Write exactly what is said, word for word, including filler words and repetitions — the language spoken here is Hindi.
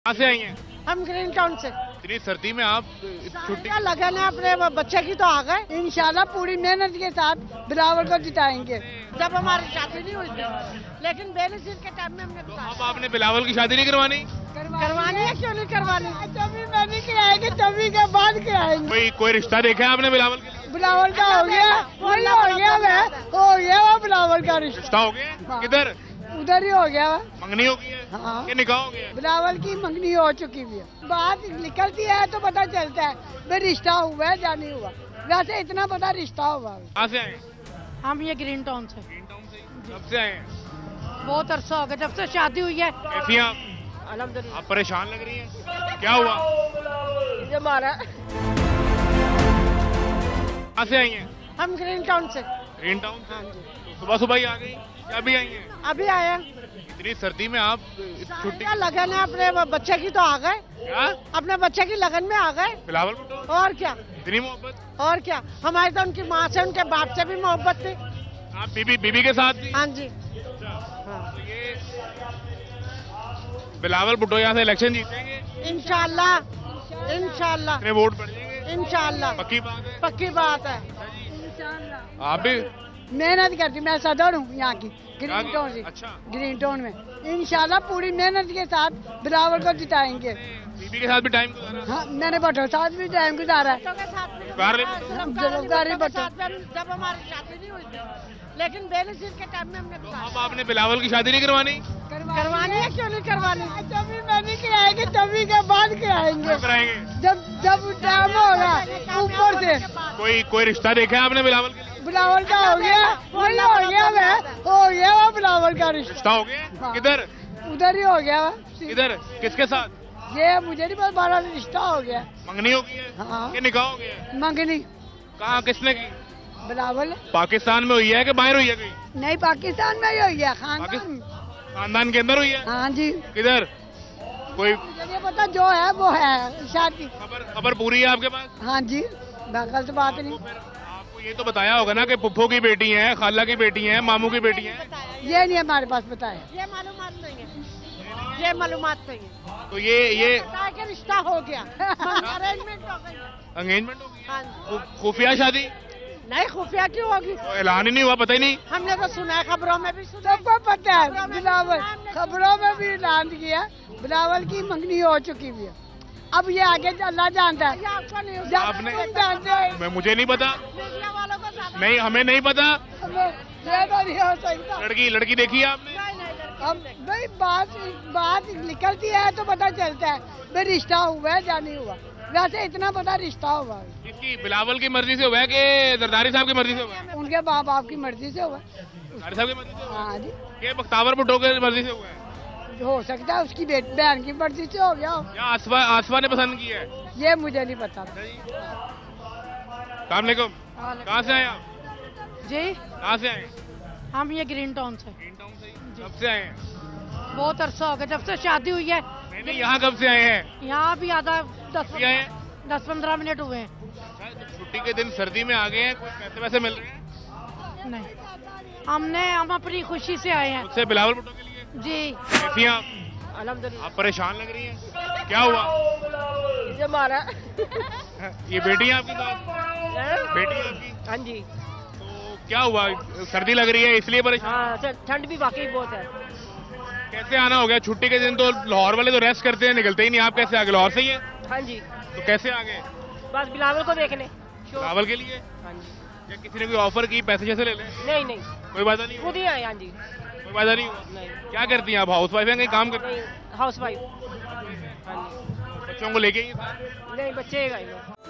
कहाँ से आई हैं? हम ग्रीन टाउन से। इतनी सर्दी में आप छुट्टी का लगन है अपने बच्चे की तो आ गए। इंशाल्लाह पूरी मेहनत के साथ बिलावल को जिताएंगे। जब हमारी शादी नहीं हुई थी, लेकिन बेनजीर के टाइम में हमने तो अब आपने बिलावल की शादी नहीं करवानी? करवानी है, क्यों नहीं करवानी? तभी मैंने कराएंगे, तभी के बाद कराएंगे। कोई कोई रिश्ता देखा है आपने बिलावल के लिए? बिलावल का हो गया, वही हो गया मैं हो गया वो बिलावल का रिश्ता। रिश्ता हो गया? किधर? उधर ही हो गया। मंगनी हो गई है? हाँ। कि निकाह हो गया? बिलावल की मंगनी हो चुकी है। बात निकलती है तो पता चलता है भाई रिश्ता हुआ है या नहीं हुआ। वैसे इतना पता रिश्ता हुआ। कहाँ से आए? हम ये ग्रीन टाउन से। ग्रीन टाउन से? कब से आए हैं? बहुत अरसा हो गया जब से शादी हुई है। कैसी हैं आप? अल्हम्दुलिल्लाह। आप परेशान लग रही हैं, क्या हुआ? ये मारा। कहाँ से आई हैं? हम ग्रीन टाउन से। ग्रीन टाउन से? तो सुबह सुबह ही आ गई या अभी आई हैं? अभी आए। इतनी सर्दी में आप छुट्टी का लगन है अपने बच्चे की तो आ गए। क्या? अपने बच्चे की लगन में आ गए। बिलावल भुट्टो? और क्या? इतनी मोहब्बत? और क्या, हमारी तो उनकी माँ से उनके बाप से भी मोहब्बत थी। आप बीबी बीबी के साथ थी? हाँ जी। तो ये बिलावल भुट्टो यहाँ से इलेक्शन जीतेंगे? इंशाल्लाह इंशाल्लाह। कितने वोट पड़ जाएंगे? इंशाल्लाह। पक्की बात है? पक्की बात है। आप भी मेहनत करती, मैं सदर हूँ यहाँ की ग्रीन टाउन से। अच्छा। ग्रीन टाउन में इंशाल्लाह पूरी मेहनत के साथ बिलावल को जिताएंगे। बीबी के साथ भी टाइम गुजारा? हाँ, मैंने भट्टो साथ भी टाइम गुजारा है। कार भट्टो जब हमारी शादी नहीं हुई थी, लेकिन बेनजीर के टाइम में हमने तो अब आपने बिलावल की शादी नहीं करवानी? करवानी है, क्यों नहीं करवानी? तभी मैंने कराएंगे, तभी के बाद कराएंगे। कराएंगे जब जब टाइम होगा ऊपर से। कोई कोई रिश्ता देखा है आपने बिलावल के लिए? बिलावल का हो गया, वही हो गया मैं हो गया वो बिलावल का रिश्ता। रिश्ता हो गया? किधर? उधर ही हो गया। किधर? किसके साथ? ये मुझे नहीं पता, बड़ा रिश्ता हो गया। मंगनी हो गई है? हाँ। कि निकाह हो गया? मंगनी। कहाँ किसने की? बिलावल। पाकिस्तान में हुई है कि बाहर हुई है कहीं? नहीं, पाकिस्तान में ही हो गया। खानदान खानदान के अंदर हुई है? हाँ जी। किधर? कोई मुझे पता जो है वो है शादी। खबर खबर पूरी है आपके पास? हाँ जी, गलत बात नहीं। आपको ये तो बताया होगा ना कि पुप्पो की बेटी है, खाला की बेटी है, मामू की बेटी है? ये नहीं हमारे पास बताया। ये मालूमात नहीं है, ये मालूमात नहीं है। तो ये ये कि रिश्ता हो गया, अरेंजमेंट हो गई। एंगेजमेंट हो गई? हाँ। खुफिया शादी? नहीं, खुफिया क्यों होगी? तो ऐलान ही नहीं हुआ, पता ही नहीं? हमने तो सुना है, खबरों में भी सुना। सबको पता है, बिलावल खबरों में भी ऐलान किया बिलावल की मंगनी हो चुकी है। अब ये आगे अल्लाह जानता है। आपको नहीं आपने जानते हैं? मैं मुझे नहीं पता। मीडिया वालों को नहीं, हमें नहीं पता। ये तो नहीं हो सकता। लड़की लड़की देखी है आपने? हम भाई बात बात निकलती है तो पता चलता है भाई रिश्ता हुआ है या नहीं हुआ। वैसे इतना पता रिश्ता हुआ है। इसकी बिलावल की मर्जी से हुआ है कि जरदारी साहब की मर्जी से हुआ है? उनके बाप बाप की मर्जी से हुआ है। जरदारी साहब की मर्जी से हुआ है? हाँ जी। ये बख्तावर भुट्टो की मर्जी से हुआ है? हो सकता है उसकी बहन की मर्जी से हो गया हो। या आसफा आसफा ने पसंद किया है? ये मुझे नहीं पता। अस्सलाम वालेकुम। कहाँ से आए आप? जी, कहाँ से आए? हम ये ग्रीन टाउन से। ग्रीन टाउन से? कब से आए हैं? बहुत अरसा हो गया जब से शादी हुई है। नहीं नहीं, यहाँ कब से आए हैं? यहाँ भी आधा दस अभी आए हैं? दस पंद्रह मिनट हुए हैं। तो छुट्टी के दिन सर्दी में आ गए हैं, कोई पैसे वैसे मिल रहे हैं? नहीं, हमने हम अपनी खुशी से आए हैं। उससे बिलावल भुट्टो के लिए? जी। कैसी हैं आप? अल्हम्दुलिल्लाह। आप परेशान लग रही हैं, क्या हुआ? ये मारा। ये बेटी है आपकी साथ? बेटी है आपकी? हाँ जी। तो क्या हुआ, सर्दी लग रही है इसलिए परेशान? हाँ, ठंड भी वाकई बहुत है। कैसे आना हो गया? छुट्टी के दिन तो लाहौर वाले तो रेस्ट करते हैं, निकलते ही नहीं। आप कैसे आ गए? लाहौर से ही है? हाँ जी। तो कैसे आ गए? बस बिलावल को देखने। बिलावल के लिए? हाँ जी। या किसी ने कोई ऑफर की, पैसे जैसे ले लें? नहीं नहीं, कोई वादा नहीं? खुद ही आए। हाँ जी। कोई वादा नहीं हुआ? नहीं। क्या करती हैं आप? हाउस वाइफ हैं, कहीं काम करती हैं? Housewife. हाँ जी। बच्चों को लेके ही साथ? नहीं, बच्चे